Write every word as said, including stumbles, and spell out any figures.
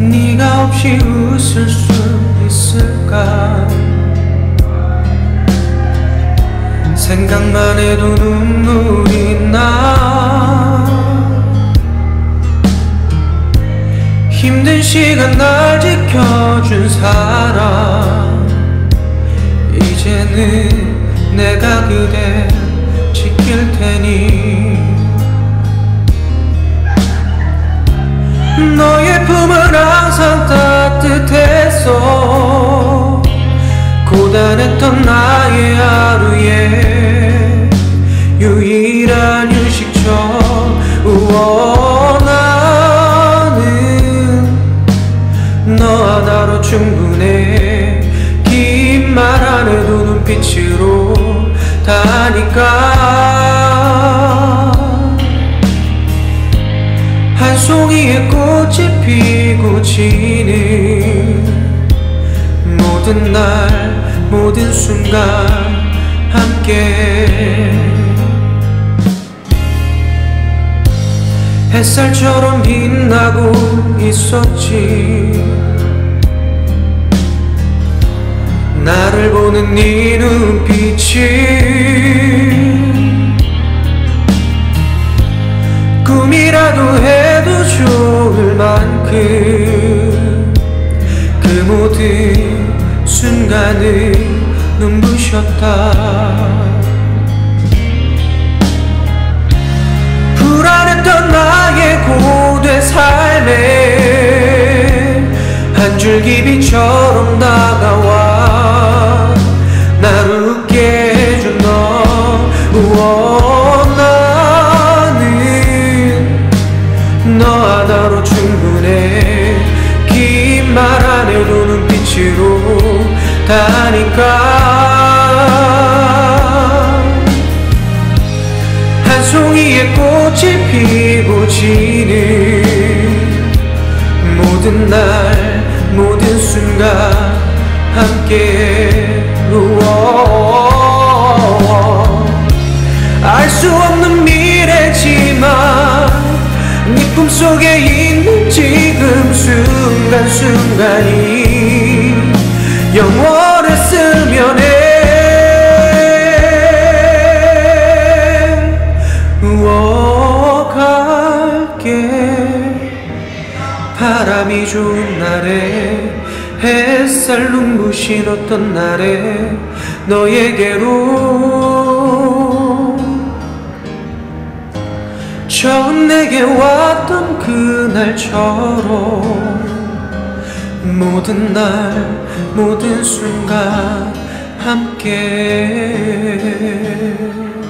네가 없이 웃을 수 있을까? 생각만 해도 눈물이 나. 힘든 시간 날 지켜준 사람, 이제는 내가 그댈 지킬 테니. 너의 품은 항상 따뜻했어. 고단했던 나의 하루에 유일한 휴식처. 우와, 나는 너 하나로 충분해. 긴 말 안 해도 눈빛으로 다니까. 한 송이의 꽃이 피고 지는 모든 날 모든 순간 함께. 햇살처럼 빛나고 있었지. 나를 보는 네 눈빛이 꿈이라도 해도 좋을 만큼 그 모든 순간을 눈부셨다. 불안했던 나의 고된 삶에 한 줄기 빛처럼 다가와 날 웃게 해준 너. 우와, 나는 너 하나로 충분해. 긴 말 안 해도 눈빛으로 다니까. 한 송이의 꽃이 피고 지는 모든 날 모든 순간 함께. 알 수 없는 미래지만 네 품속에 있는 지금 순간순간이 영원했으면 해. 우와, 갈게. 바람이 좋은 날에 햇살 눈부신 어떤 날에 너에게로 처음 내게 왔던 그날처럼 모든 날 모든 순간 함께.